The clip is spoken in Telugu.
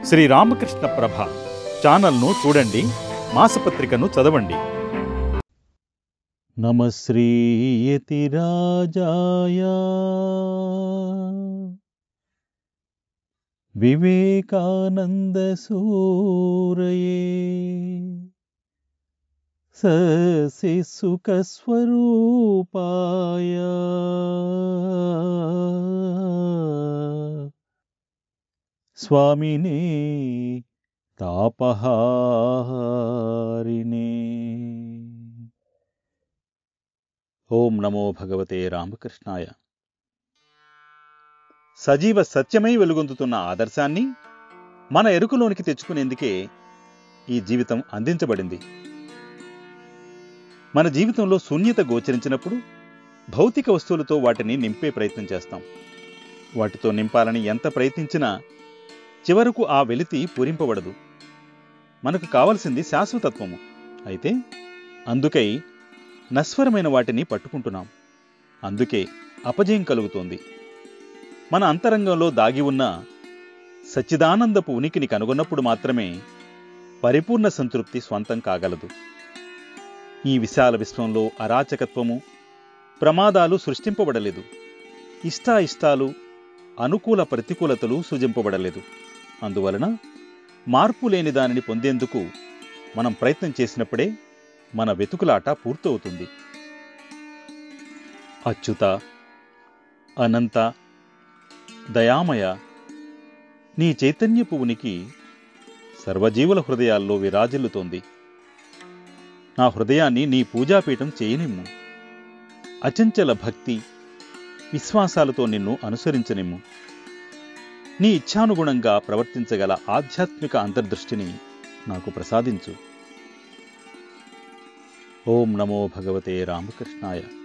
శ్రీ రామకృష్ణ ప్రభ ఛానల్ను చూడండి, మాసపత్రికను చదవండి. నమశ్రీయతి రాజాయ వివేకానంద సూరయే సశిసుఖ స్వరూపాయ స్వామినే తాపహారిణే. ఓం నమో భగవతే రామకృష్ణాయ. సజీవ సత్యమై వెలుగొందుతున్న ఆదర్శాన్ని మన ఎరుకలోనికి తెచ్చుకునేందుకే ఈ జీవితం అందించబడింది. మన జీవితంలో శూన్యత గోచరించినప్పుడు భౌతిక వస్తువులతో వాటిని నింపే ప్రయత్నం చేస్తాం. వాటితో నింపాలని ఎంత ప్రయత్నించినా చివరకు ఆ వెలితి పూరింపబడదు. మనకు కావలసింది శాశ్వతత్వము. అయితే అందుకై నశ్వరమైన వాటిని పట్టుకుంటున్నాం. అందుకే అపజయం కలుగుతోంది. మన అంతరంగంలో దాగి ఉన్న సచ్చిదానందపు ఉనికిని కనుగొన్నప్పుడు మాత్రమే పరిపూర్ణ సంతృప్తి స్వంతం కాగలదు. ఈ విశాల విశ్వంలో అరాచకత్వము, ప్రమాదాలు సృష్టింపబడలేదు. ఇష్టాయిష్టాలు, అనుకూల ప్రతికూలతలు సృజింపబడలేదు. అందువలన మార్పు లేని దానిని పొందేందుకు మనం ప్రయత్నం చేసినప్పుడే మన వెతుకులాట పూర్తవుతుంది. అచ్యుత, అనంత, దయామయ, నీ చైతన్యపు ఉనికి సర్వజీవుల హృదయాల్లో విరాజిల్లుతోంది. నా హృదయాన్ని నీ పూజాపీఠం చేయనిమ్ము. అచంచల భక్తి, విశ్వాసాలతో నిన్ను అనుసరించనిమ్ము. నీ ఇచ్ఛానుగుణంగా ప్రవర్తించగల ఆధ్యాత్మిక అంతర్దృష్టిని నాకు ప్రసాదించు. ఓం నమో భగవతే రామకృష్ణాయ.